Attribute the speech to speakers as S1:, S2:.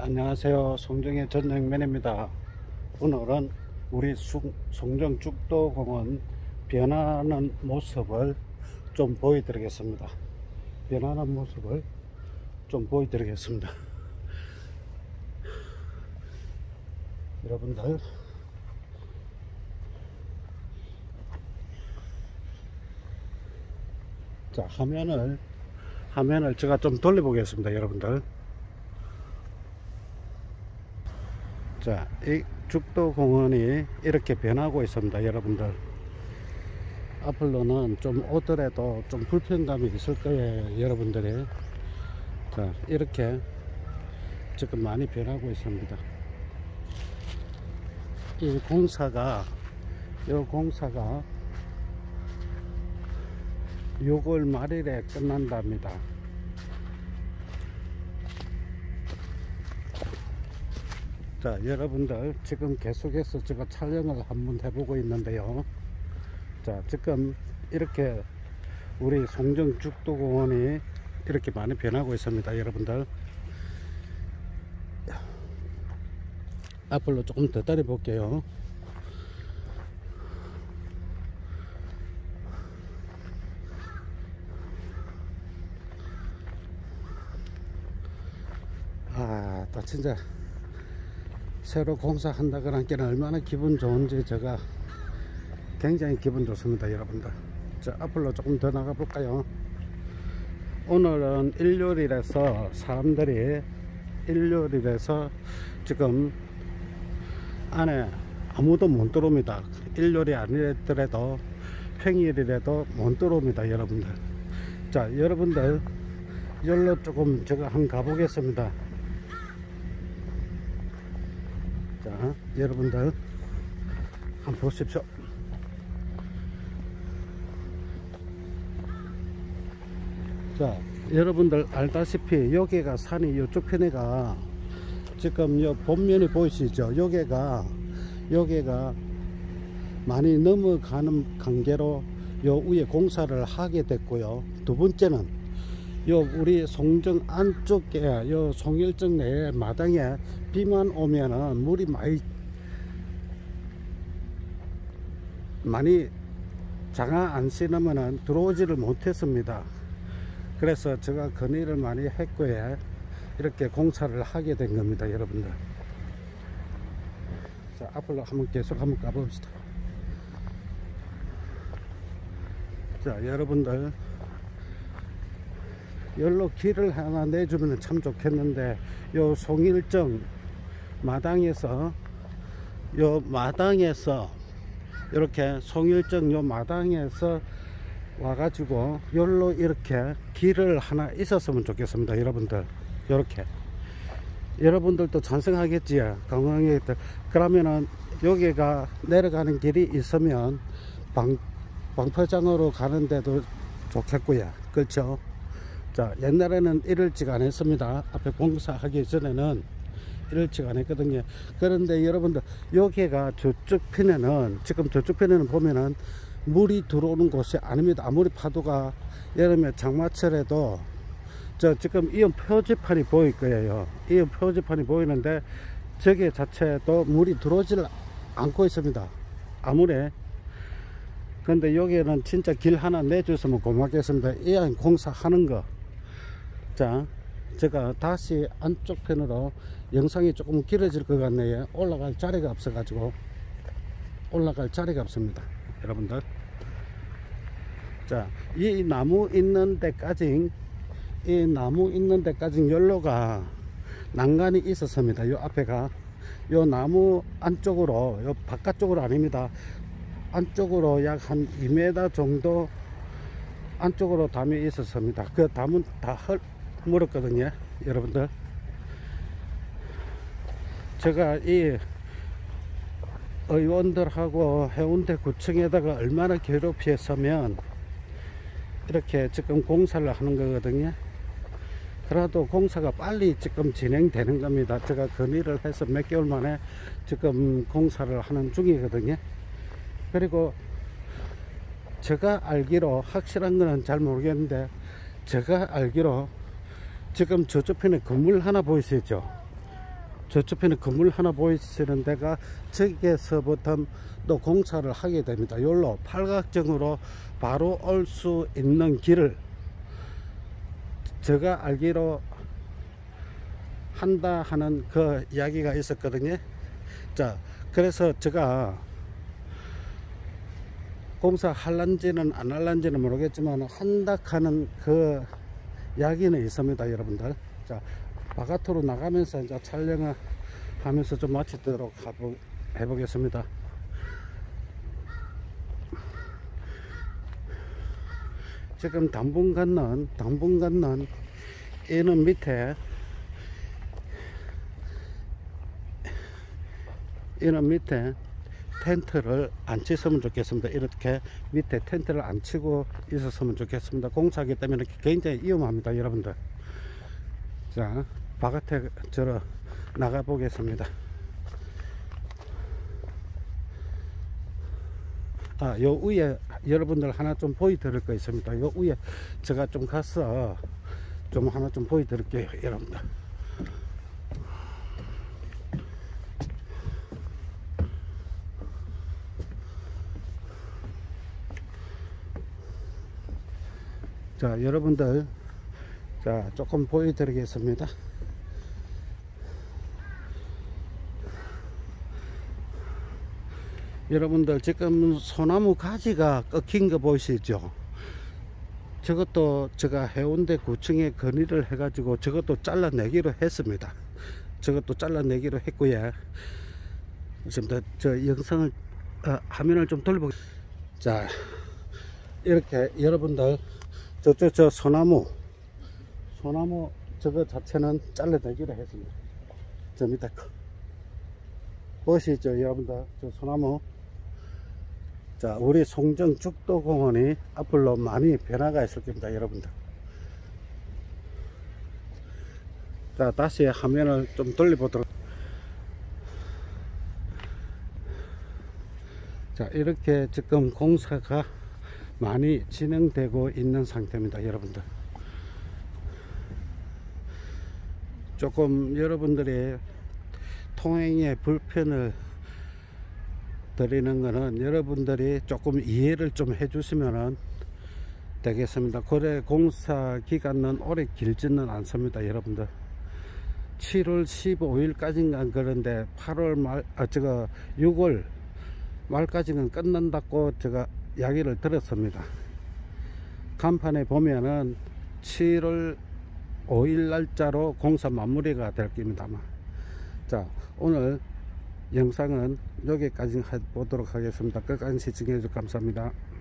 S1: 안녕하세요. 송정의 전영면입니다. 오늘은 우리 송정 죽도공원 변하는 모습을 좀 보여드리겠습니다. 변하는 모습을 좀 보여드리겠습니다. 여러분들, 자, 화면을 제가 좀 돌려보겠습니다. 여러분들, 자, 이 죽도공원이 이렇게 변하고 있습니다. 여러분들, 앞으로는 좀 오더라도 좀 불편감이 있을 거예요. 여러분들이, 자, 이렇게 지금 많이 변하고 있습니다. 이 공사가 6월 말일에 끝난답니다. 자, 여러분들, 지금 계속해서 제가 촬영을 한번 해보고 있는데요. 자, 지금 이렇게 우리 송정 죽도공원이 이렇게 많이 변하고 있습니다. 여러분들, 앞으로 조금 더 따라 볼게요. 또 진짜 새로 공사한다고 하니까 얼마나 기분 좋은지 제가 굉장히 기분 좋습니다. 여러분들, 자, 앞으로 조금 더 나가 볼까요? 오늘은 일요일이라서 사람들이 일요일이라서 지금 안에 아무도 못 들어옵니다. 일요일이 아니더라도 평일이라도 못 들어옵니다. 여러분들, 자, 여러분들, 여기로 조금 제가 한번 가보겠습니다. 자, 여러분들 한번 보십시오. 자, 여러분들 알다시피 여기가 산이 이쪽 편에가 지금 요 본면이 보이시죠? 여기가 많이 넘어가는 관계로 요 위에 공사를 하게 됐고요. 두 번째는 요 우리 송정 안쪽에 요 송일정 내에 마당에 비만 오면은 물이 많이 장화 안 신으면은 들어오지를 못했습니다. 그래서 제가 건의를 많이 했고요, 이렇게 공사를 하게 된 겁니다. 여러분들, 자, 앞으로 계속 한번 가봅시다. 자, 여러분들, 여기로 길을 하나 내주면 참 좋겠는데, 요 송일정 마당에서 이렇게 송일정 요 마당에서 와가지고 여기로 이렇게 길을 하나 있었으면 좋겠습니다. 여러분들, 이렇게 여러분들도 찬성하겠지요? 강릉에 그러면은 여기가 내려가는 길이 있으면 방포장으로 가는데도 좋겠고요. 그렇죠? 자, 옛날에는 이럴지가 안 했습니다. 앞에 공사하기 전에는 이럴지가 안 했거든요. 그런데 여러분들, 여기가 저쪽 편에는, 지금 저쪽 편에는 보면은 물이 들어오는 곳이 아닙니다. 아무리 파도가 여름에 장마철에도 지금 이온 표지판이 보일 거예요. 이온 표지판이 보이는데 저기 자체도 물이 들어오질 않고 있습니다. 아무리. 근데 여기는 진짜 길 하나 내줬으면 고맙겠습니다. 이 안 공사하는 거. 자, 제가 다시 안쪽 편으로 영상이 조금 길어질 것 같네요. 올라갈 자리가 없습니다. 여러분들, 자, 이 나무 있는 데까지 연로가 난간이 있었습니다. 요 앞에가 요 나무 안쪽으로, 요 바깥쪽으로 아닙니다. 안쪽으로 약 한 2m 정도 안쪽으로 담이 있었습니다. 그 담은 다 물었거든요. 여러분들, 제가 이 의원들하고 해운대 구청에다가 얼마나 괴롭혔으면 이렇게 지금 공사를 하는 거거든요. 그래도 공사가 빨리 지금 진행되는 겁니다. 제가 건의를 해서 몇 개월 만에 지금 공사를 하는 중이거든요. 그리고 제가 알기로, 확실한 거는 잘 모르겠는데, 제가 알기로 지금 저쪽 편에 건물 하나 보이시죠? 저쪽에는 건물 하나 보이시는 데가 저기에서부터 또 공사를 하게 됩니다. 여기로 팔각정으로 바로 올 수 있는 길을 제가 알기로 한다 하는 그 이야기가 있었거든요. 자, 그래서 제가 공사 할란지는 안 할란지는 모르겠지만 한다 하는 그 이야기는 있습니다, 여러분들. 자, 바깥으로 나가면서 이제 촬영을 하면서 좀 마치도록 해보겠습니다. 지금 당분간은 이는 밑에 텐트를 안 쳤으면 좋겠습니다. 이렇게 밑에 텐트를 안 치고 있었으면 좋겠습니다. 공사하기 때문에 굉장히 위험합니다, 여러분들. 자, 바깥에 저러 나가 보겠습니다. 요 위에 여러분들 하나 좀 보여드릴 거 있습니다. 요 위에 제가 좀 가서 좀 하나 좀 보여드릴게요, 여러분들. 자, 여러분들, 자, 조금 보여드리겠습니다. 여러분들, 지금 소나무 가지가 꺾인 거 보이시죠? 저것도 제가 해운대 구청에 건의를 해가지고 저것도 잘라내기로 했습니다. 저것도 잘라내기로 했고요. 지금 저 영상을 화면을 좀 돌려보겠습니다. 자, 이렇게 여러분들 저 소나무 저거 자체는 잘라내기로 했습니다. 저 밑에 거 보시죠, 여러분들. 저 소나무. 자, 우리 송정 죽도공원이 앞으로 많이 변화가 있을 겁니다, 여러분들. 자, 다시 화면을 좀 돌려보도록. 자, 이렇게 지금 공사가 많이 진행되고 있는 상태입니다, 여러분들. 조금 여러분들이 통행에 불편을 드리는 거는 여러분들이 조금 이해를 좀 해주시면 되겠습니다. 고래 공사 기간은 오래 길지는 않습니다, 여러분들. 7월 15일까지인가 그런데 8월 말, 6월 말까지는 끝난다고 제가 이야기를 들었습니다. 간판에 보면은 7월 5일 날짜로 공사 마무리가 될 겁니다. 자, 오늘 영상은 여기까지 해보도록 하겠습니다. 끝까지 시청해 주셔서 감사합니다.